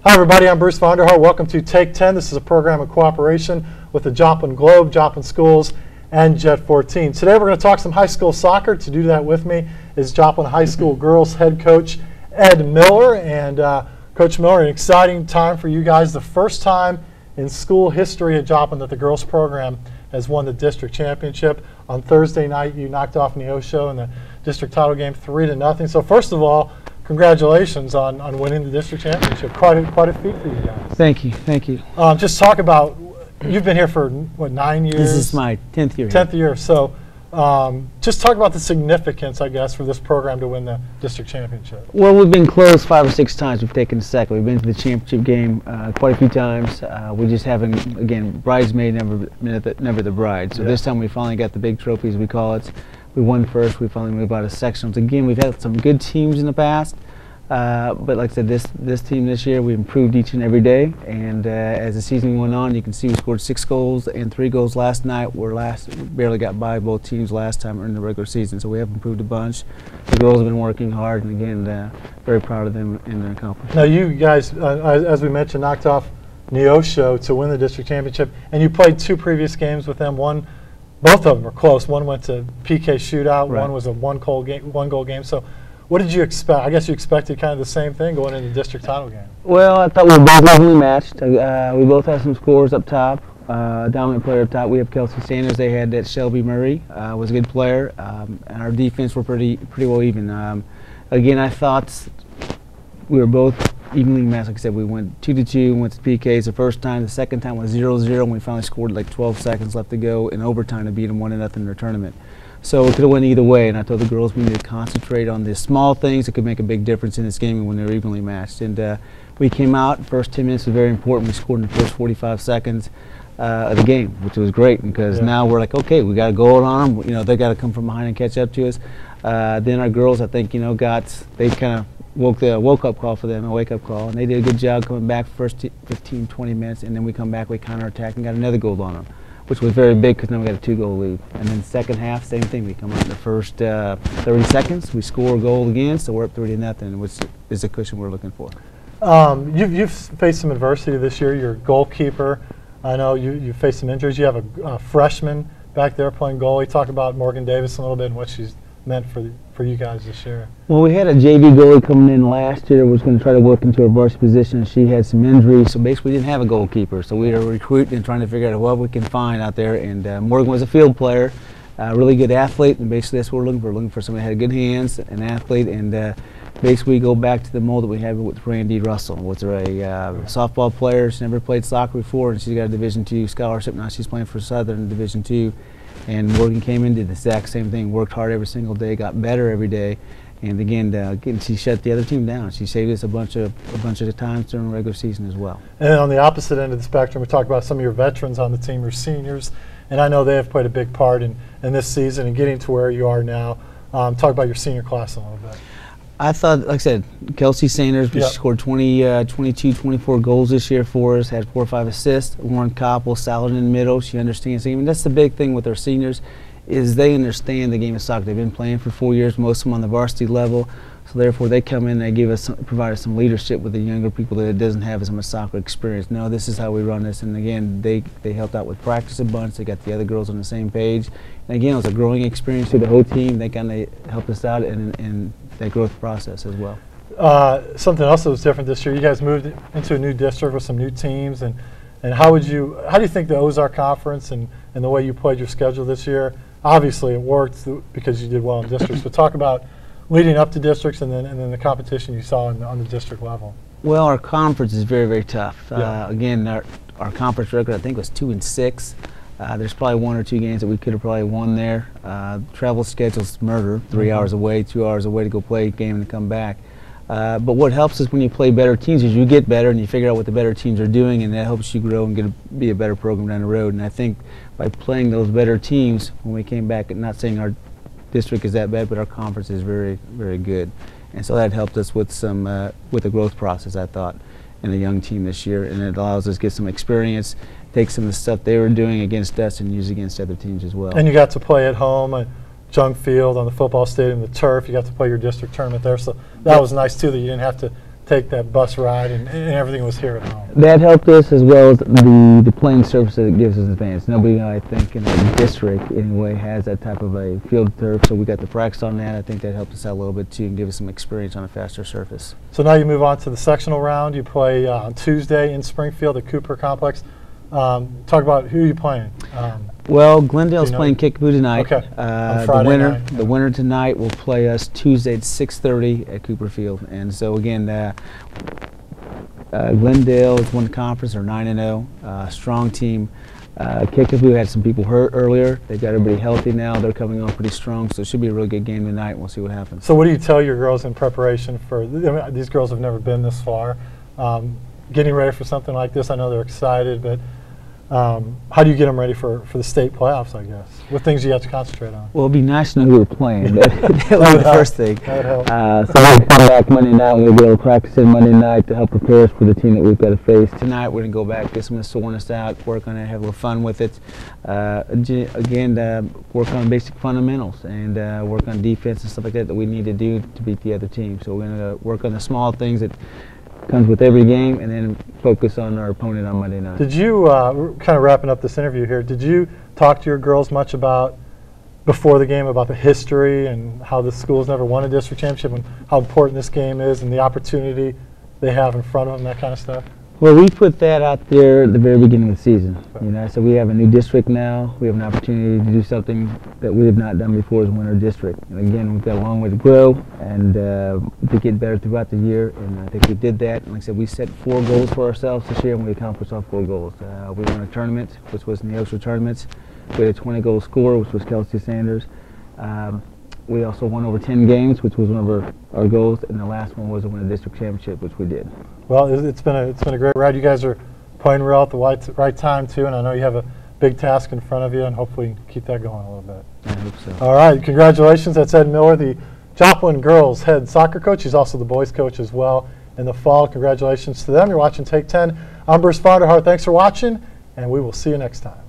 Hi everybody, I'm Bruce Vonderhaar. Welcome to Take 10. This is a program in cooperation with the Joplin Globe, Joplin Schools, and Jet 14. Today we're going to talk some high school soccer. To do that with me is Joplin High School girls head coach Ed Miller. And Coach Miller, an exciting time for you guys. The first time in school history at Joplin that the girls program has won the district championship. On Thursday night you knocked off Neosho in the district title game 3-0. So first of all, congratulations on winning the district championship. Quite a feat for you guys. Thank you, thank you. Just talk about, you've been here for, what, 9 years? This is my 10th year. 10th year. So just talk about the significance, I guess, for this program to win the district championship. Well, we've been close 5 or 6 times. We've taken second. We've been to the championship game quite a few times. We just haven't, again, bridesmaid, never the bride. So this time we finally got the big trophies, we call it. We won first. We finally moved out of sectionals. Again, we've had some good teams in the past, but like I said, this team this year, we improved each and every day. And as the season went on, you can see we scored 6 goals and 3 goals last night. We barely got by both teams last time in the regular season, so we have improved a bunch. The girls have been working hard, and again, very proud of them and their accomplishments. Now, you guys, as we mentioned, knocked off Neosho to win the district championship, and you played 2 previous games with them. Both of them were close. One went to PK shootout. Right. One was a one goal game. So what did you expect? I guess you expected kind of the same thing going into the district title game. Well, I thought we were both evenly matched. We both had some scores up top. Dominant player up top. We have Kelsey Sanders. They had that Shelby Murray. Was a good player. And our defense were pretty well even. Again, I thought we were both evenly matched. Like I said, we went 2-2, went to PKs the first time. The second time was 0-0, and we finally scored like 12 seconds left to go in overtime to beat them 1-0 in their tournament. So it could have went either way, and I told the girls we need to concentrate on the small things that could make a big difference in this game when they're evenly matched. And we came out, first 10 minutes was very important. We scored in the first 45 seconds of the game, which was great, because now we're like, okay, we got a goal on them. You know, they got to come from behind and catch up to us. Then our girls, I think, they kind of woke-up call for them, a wake-up call, and they did a good job coming back first 15, 20 minutes, and then we come back, we counter-attack and got another goal on them, which was very big because now we got a 2-goal lead. And then second half, same thing. We come out in the first 30 seconds, we score a goal again, so we're up 3-0, which is the cushion we're looking for. You've faced some adversity this year. You're a goalkeeper. I know you faced some injuries. You have a freshman back there playing goalie. Talk about Morgan Davis a little bit and what she's meant for you guys this year. Well, we had a JV goalie coming in last year, was going to try to work into a varsity position, and she had some injuries, so basically we didn't have a goalkeeper. So we were recruiting and trying to figure out what we can find out there, and Morgan was a field player, really good athlete, and basically that's what we're looking for. We're looking for somebody that had good hands, an athlete, and basically we go back to the mold that we had with Randy Russell, which is a softball player. She never played soccer before, and she's got a Division II scholarship. Now she's playing for Southern Division II. And Morgan came in, did the exact same thing, worked hard every single day, got better every day, and again, she shut the other team down. She saved us a bunch of times during the regular season as well. And on the opposite end of the spectrum, we talked about some of your veterans on the team, your seniors, and I know they have played a big part in this season and getting to where you are now. Talk about your senior class a little bit. I thought, like I said, Kelsey Sanders, she scored 22, 24 goals this year for us, had 4 or 5 assists. Lauren Koppel, solid in the middle. She understands the game. And that's the big thing with our seniors, is they understand the game of soccer. They've been playing for 4 years, most of them on the varsity level. So therefore, they come in and they provide us some leadership with the younger people that doesn't have as much soccer experience. No, this is how we run this. And again, they helped out with practice a bunch. They got the other girls on the same page. And again, it was a growing experience through the whole team. They kind of helped us out in that growth process as well. Something else that was different this year, you guys moved into a new district with some new teams, and how do you think the Ozark Conference and the way you played your schedule this year, obviously it worked because you did well in districts, but talk about leading up to districts and then the competition you saw on the district level. Well, our conference is very, very tough. Again, our conference record I think was 2-6. There's probably 1 or 2 games that we could have probably won there. Travel schedule's murder, 3 hours away, 2 hours away to go play a game and come back. But what helps is when you play better teams is you get better and you figure out what the better teams are doing, and that helps you grow and be a better program down the road. And I think by playing those better teams, when we came back, and not saying our district is that bad, but our conference is very, very good. And so that helped us with with the growth process, I thought, in a young team this year, and it allows us to get some experience, take some of the stuff they were doing against us and use against other teams as well. And you got to play at home at Junk Field on the football stadium, the turf. You got to play your district tournament there, so that was nice too, that you didn't have to take that bus ride and everything was here at home. That helped us, as well as the playing surface that it gives us an advantage. Nobody, I think, in the district anyway has that type of a field turf, so we got the practice on that. I think that helped us out a little bit too and give us some experience on a faster surface. So now you move on to the sectional round. You play on Tuesday in Springfield at Cooper Complex. Talk about who you're playing. Well, Glendale's know? playing Kickapoo tonight. Okay. On Friday night. The winner tonight will play us Tuesday at 6:30 at Cooper Field. And so again, Glendale has won the conference. They're 9-0, strong team. Kickapoo had some people hurt earlier. They got everybody healthy now. They're coming on pretty strong, so it should be a really good game tonight. We'll see what happens. So what do you tell your girls in preparation for? I mean, these girls have never been this far. Getting ready for something like this, I know they're excited, but how do you get them ready for the state playoffs, I guess? What things do you have to concentrate on? Well, it'd be nice to know who we're playing. That would be the first thing. That would help. So we'll come back Monday night. We'll be able to practice in Monday night to help prepare us for the team that we've got to face. Tonight we're going to go back, get some of the soreness out, work on it, have a little fun with it. Again, work on basic fundamentals and work on defense and stuff like that we need to do to beat the other team. So we're going to work on the small things that comes with every game, and then focus on our opponent on Monday night. Did you, we're kind of wrapping up this interview here, did you talk to your girls much about, before the game, about the history and how the school's never won a district championship and how important this game is and the opportunity they have in front of them, that kind of stuff? Well, we put that out there at the very beginning of the season. You know, so we have a new district now. We have an opportunity to do something that we have not done before as win our district. And again, we've got a long way to grow and to get better throughout the year. And I think we did that. And like I said, we set 4 goals for ourselves this year, and we accomplished our 4 goals. We won a tournament, which was in the Oakshire tournaments. We had a 20-goal scorer, which was Kelsey Sanders. We also won over 10 games, which was one of our goals, and the last one was to win a district championship, which we did. Well, it's been a great ride. You guys are playing real at the right time too, and I know you have a big task in front of you, and hopefully keep that going a little bit. I hope so. All right, congratulations. That's Ed Miller, the Joplin girls head soccer coach. He's also the boys coach as well in the fall. Congratulations to them. You're watching Take 10. I'm Bruce Vonderhaar. Thanks for watching, and we will see you next time.